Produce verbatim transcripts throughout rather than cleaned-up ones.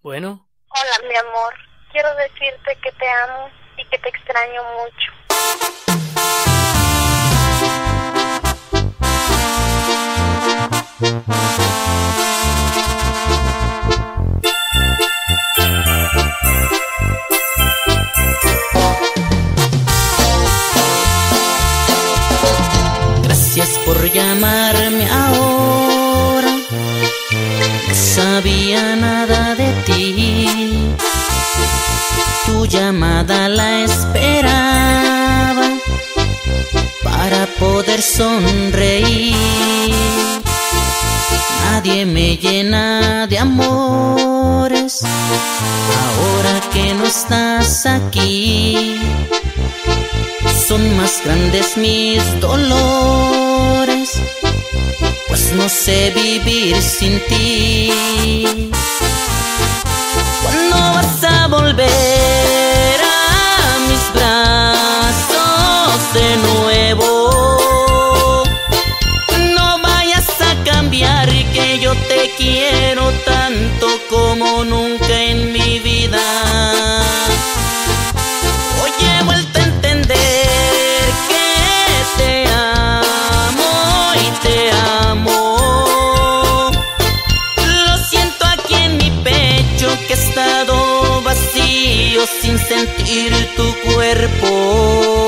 Bueno. Hola, mi amor. Quiero decirte que te amo y que te extraño mucho. Gracias por llamarme ahora. No sabía nada de ti. Tu llamada la esperaba para poder sonreír. Nadie me llena de amores ahora que no estás aquí. Son más grandes mis dolores, pues no sé vivir sin ti. ¿Cuándo vas a volver a mis brazos de nuevo? No vayas a cambiar, que yo te quiero tanto como nunca en mi vida. Hoy he vuelto a entender que te amo y te amo. Lo siento aquí en mi pecho que he estado vacío sin sentir tu cuerpo.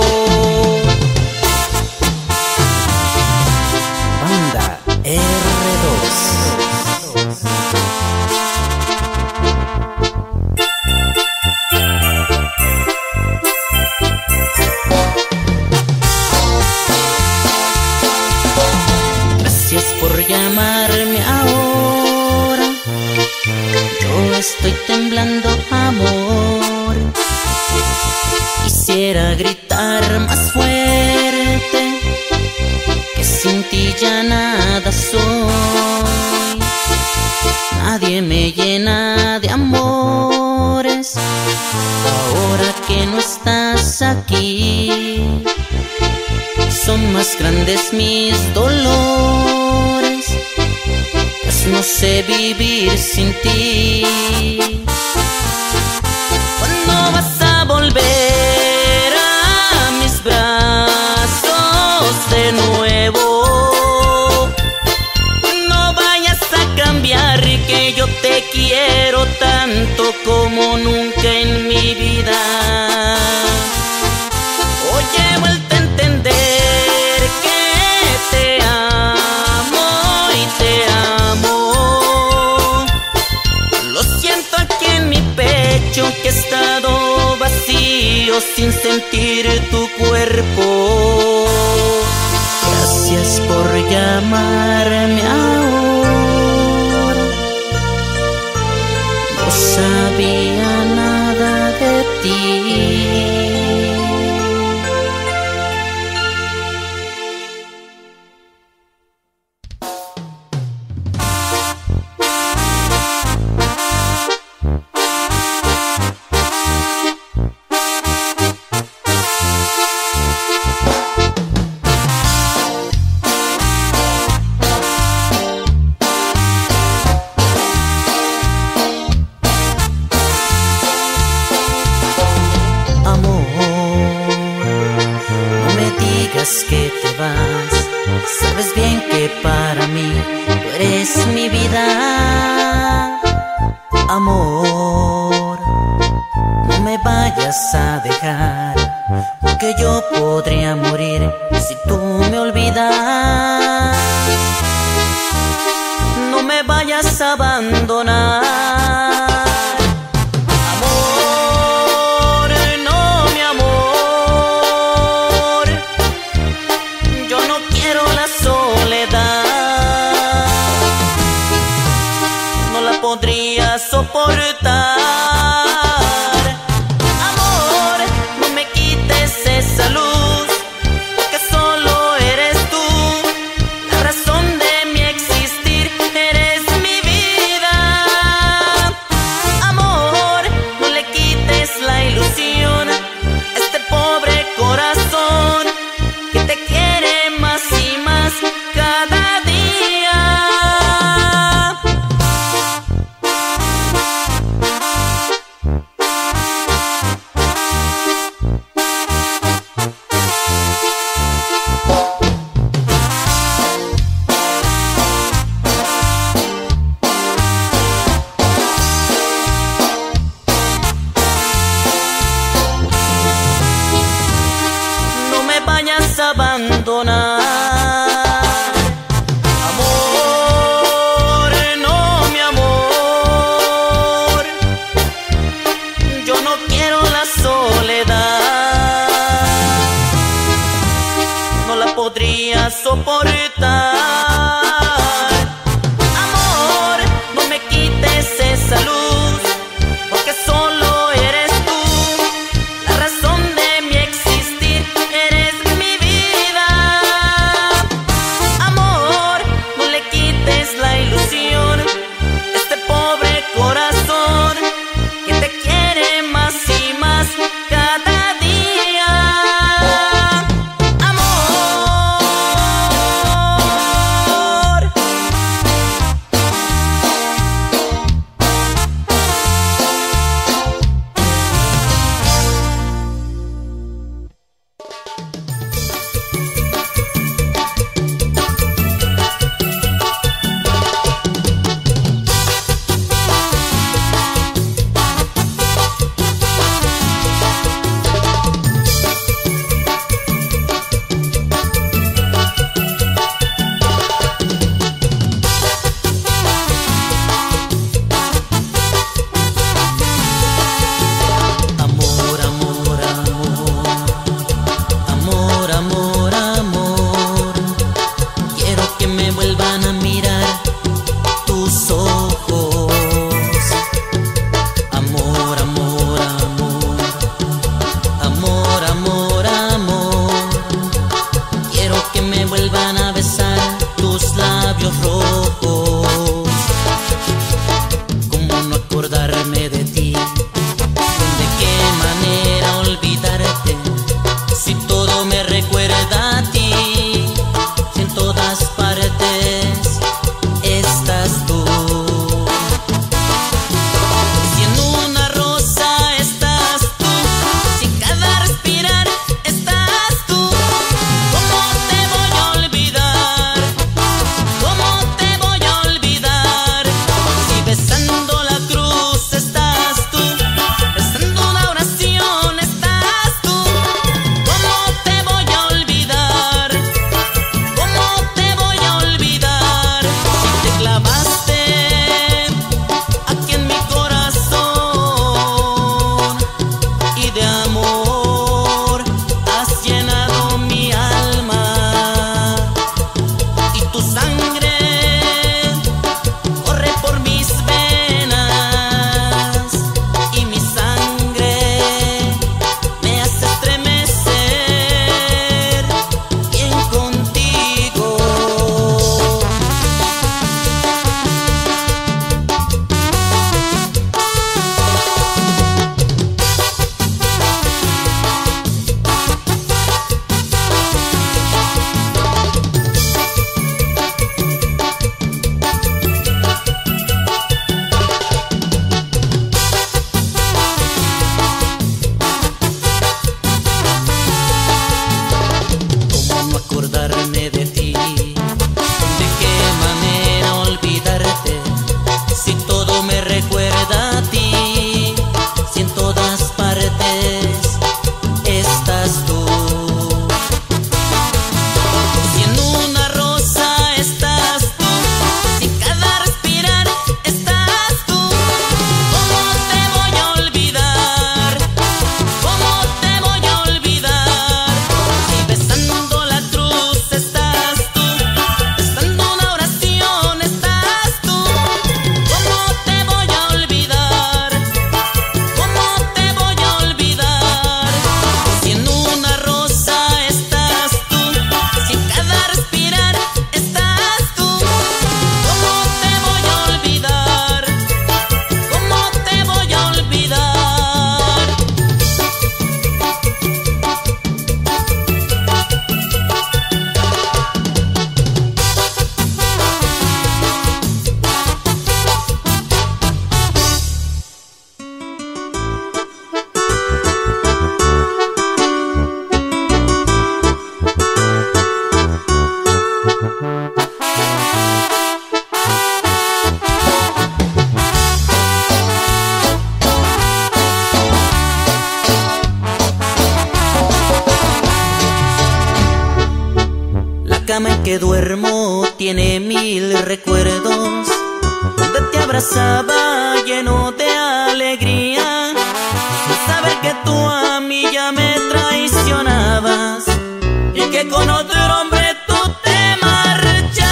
Banda erre dos. Gracias por llamarme ahora. Yo estoy temblando, amor. Quisiera gritar más fuerte que sin ti ya nada soy. Nadie me llena de amores ahora que no estás aquí. Son más grandes mis dolores, pues no sé vivir sin ti. ¿Cuándo vas a volver a mis brazos de nuevo? No vayas a cambiar, que yo te quiero tanto como nunca en mi vida. Hoy he vuelto a entender que te amo y te amo. Lo siento aquí en mi pecho que he estado vacío sin sentir tu cuerpo. Gracias por llamarme ahora. No sabía nada de ti. Que te vas, sabes bien que para mí tú eres mi vida. Amor, no me vayas a dejar, porque yo podría morir si tú me olvidas. No me vayas a abandonar. Podría soportar. Amor, no me quites esa luz, que solo eres tú la razón de mi existir. Eres mi vida. Amor, no le quites la ilusión a este pobre corazón que te quiere más y más cada día. que duermo tiene mil recuerdos, donde te abrazaba lleno de alegría, sin saber que tú a mí ya me traicionabas y que con otro hombre tú te marcharías.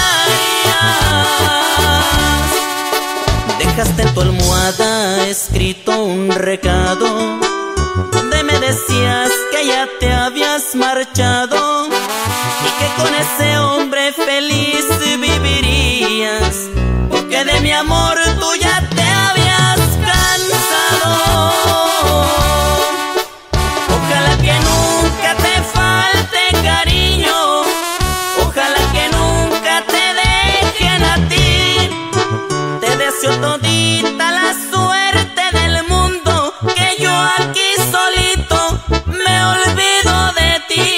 Dejaste en tu almohada escrito un recado donde me decías que ya te habías marchado y que con ese hombre feliz vivirías, porque de mi amor tú ya te habías cansado. Ojalá que nunca te falte cariño, ojalá que nunca te dejen a ti. Te deseo todita la suerte del mundo, que yo aquí solito me olvido de ti.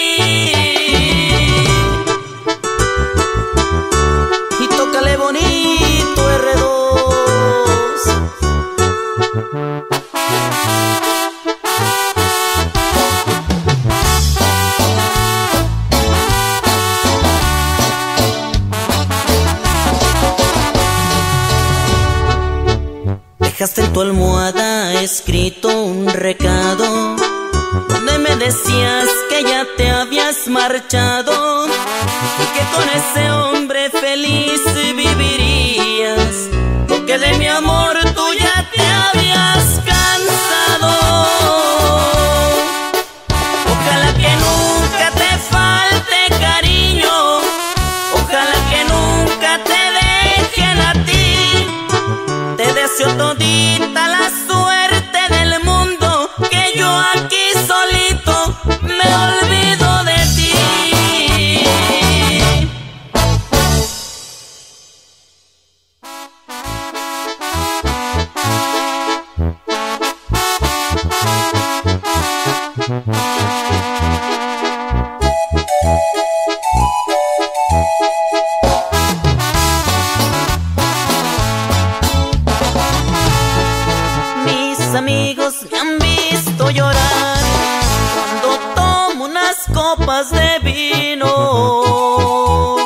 Y tócale bonito erre dos. Dejaste en tu almohada escrito un recado donde me decías que ya te habías marchado y que con ese hombre feliz vivirías, porque de mi amor tú ya te habías cansado. Ojalá que nunca te falte cariño, ojalá que nunca te dejen a ti. Te deseo todita la suerte del mundo, que yo aquí solito me olvido de ti. Mis amigos me han visto llorar cuando tomo unas copas de vino.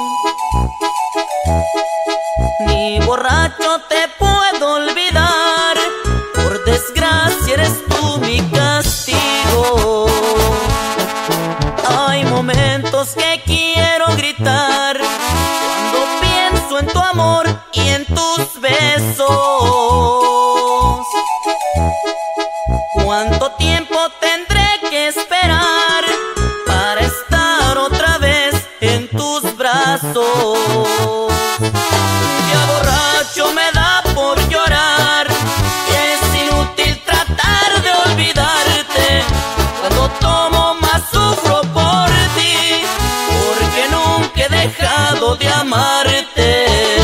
Ni borracho te puedo olvidar, por desgracia eres tú mi castigo. Hay momentos que quiero gritar cuando pienso en tu amor y en tus besos. ¿Cuánto tiempo tendré que esperar para estar otra vez en tus brazos? Ya borracho me da por llorar, es inútil tratar de olvidarte. Cuando tomo más sufro por ti, porque nunca he dejado de amarte.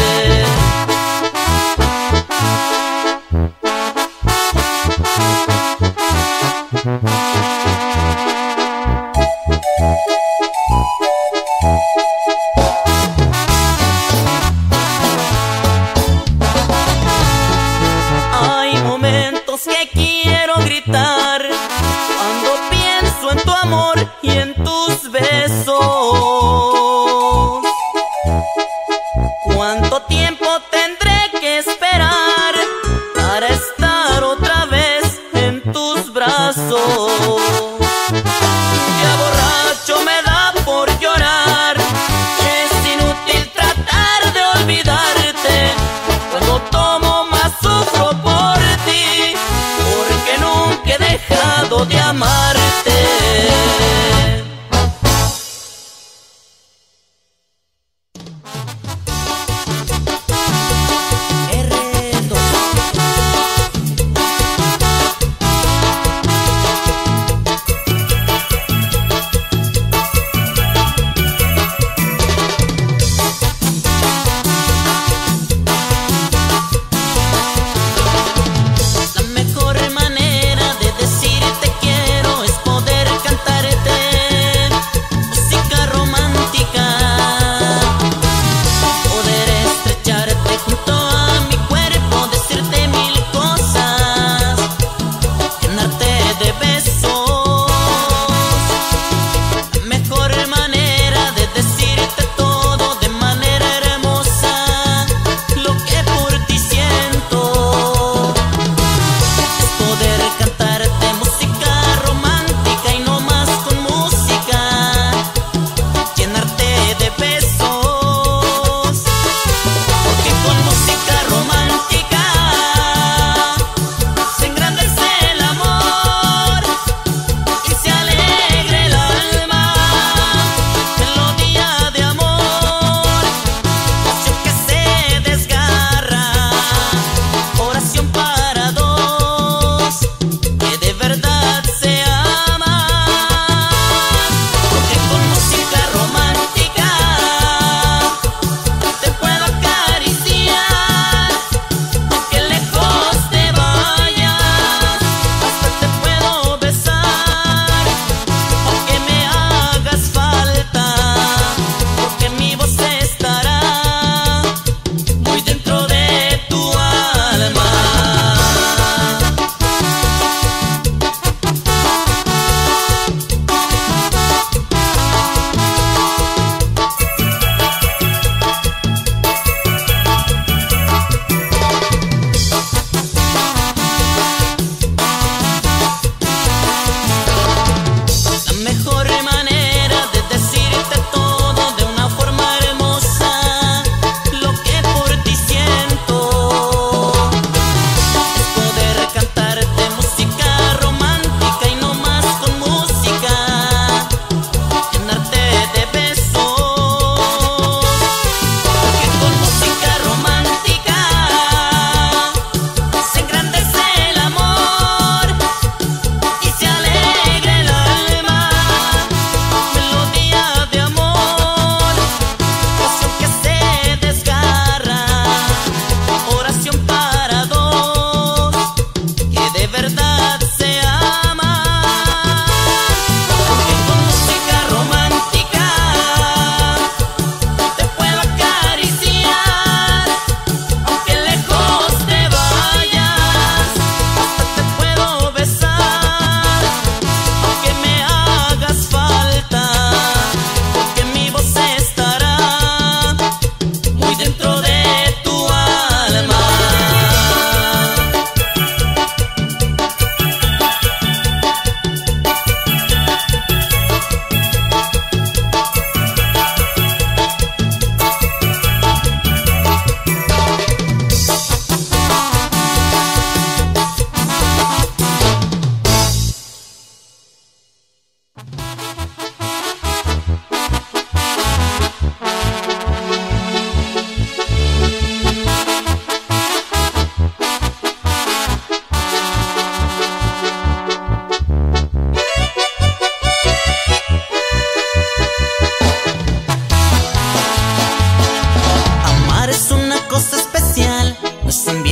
Hay momentos que quiero gritar cuando pienso en tu amor y en tus besos. ¿Cuánto tiempo tendré que esperar para estar otra vez en tus brazos? Ya borracho me da por llorar, es inútil tratar de olvidarte. Cuando tomo más sufro por ti, porque nunca he dejado de amarte.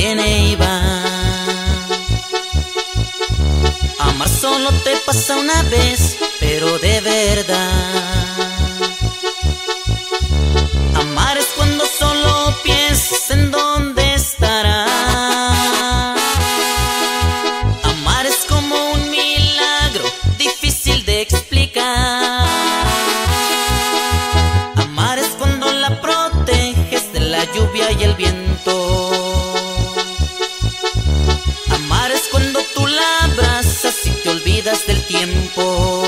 viene y va. Amar solo te pasa una vez, pero de verdad. Amar es cuando solo piensas en dónde estará. Amar es como un milagro difícil de explicar. Amar es cuando la proteges de la lluvia y el viento. Amar es cuando tú la abrazas y te olvidas del tiempo.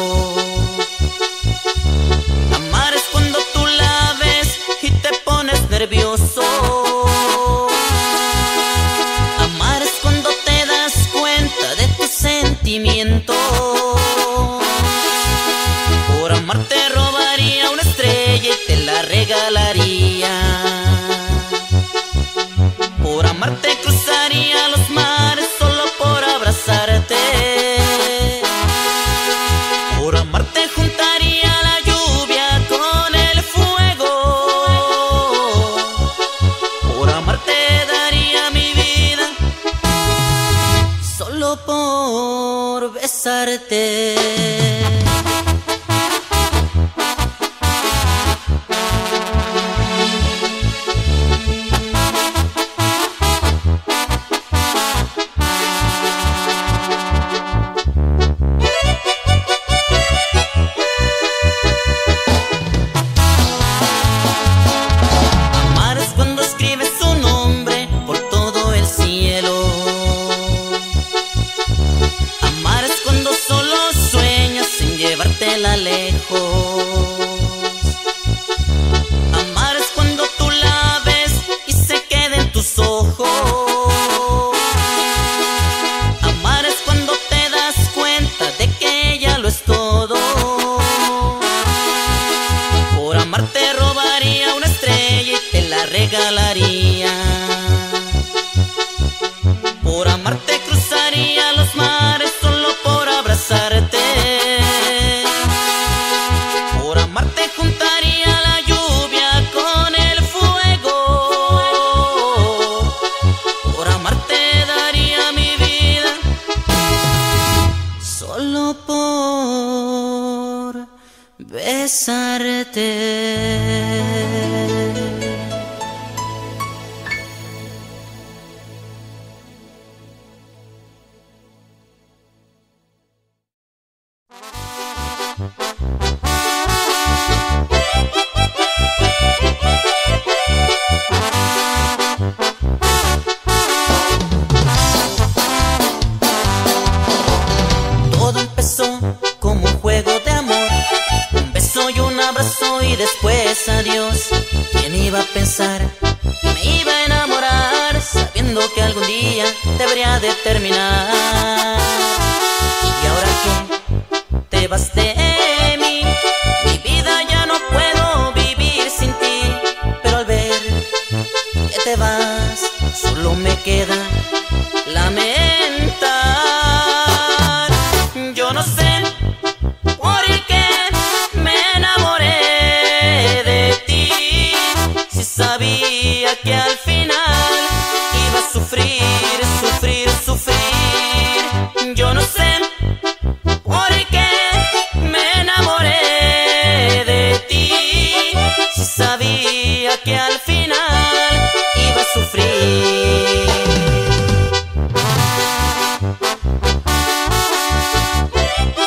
Amar es cuando tú la ves y te pones nervioso. Amar es cuando te das cuenta de tus sentimientos. Por amar te robaría una estrella y te la regalaría. Por amar te cruzaría los mares solo por abrazarte. Por amar te juntaría la lluvia con el fuego. Por amar te daría mi vida solo por besarte. Lejos. Amar es cuando tú la ves y se queda en tus ojos. Amar es cuando te das cuenta de que ella lo es todo. Por amar te robaría una estrella y te la regalaría. Por amar te cruzaría los mares solo por abrazarte. Juntaría la lluvia con el fuego. Por amar te daría mi vida solo por besarte. Y después adiós. ¿Quién iba a pensar que me iba a enamorar sabiendo que algún día debería de terminar? Y ahora que te vas de mí, mi vida ya no puedo vivir sin ti. Pero al ver que te vas, solo me queda lamentar. Yo no sé por qué me enamoré. Sabía que al final iba a sufrir, sufrir, sufrir. Yo no sé por qué me enamoré de ti. Si sabía que al final iba a sufrir.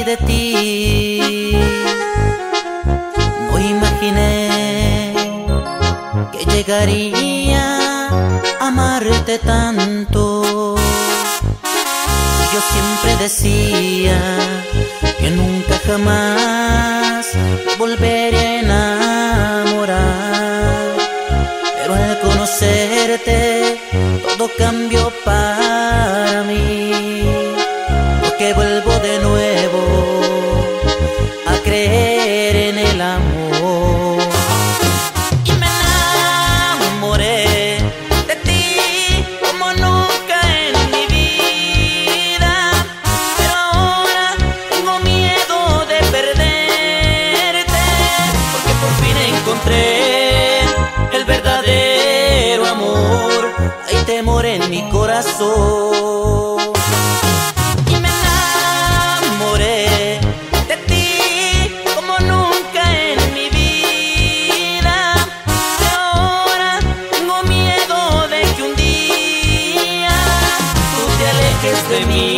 de ti. No imaginé que llegaría a amarte tanto. Yo siempre decía que nunca jamás volveré a enamorar, pero al conocerte todo cambió para mí, porque vuelvo de nuevo a creer en el amor. Y me enamoré de ti como nunca en mi vida, pero ahora tengo miedo de perderte, porque por fin encontré el verdadero amor. Hay temor en mi corazón. Y me enamoré de ti como nunca en mi vida, pero ahora tengo miedo de que un día tú te alejes de mí.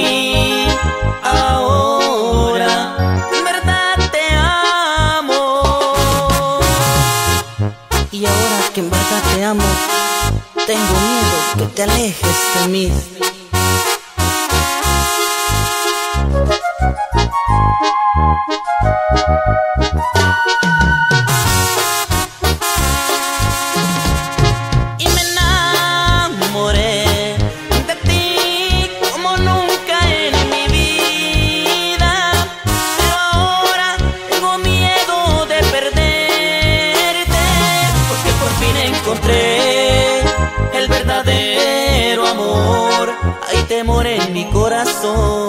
Ahora en verdad te amo. Y ahora que en verdad te amo, tengo miedo que te alejes de mí. Y me enamoré de ti como nunca en mi vida, pero ahora tengo miedo de perderte, porque por fin encontré el verdadero amor. Hay temor en mi corazón.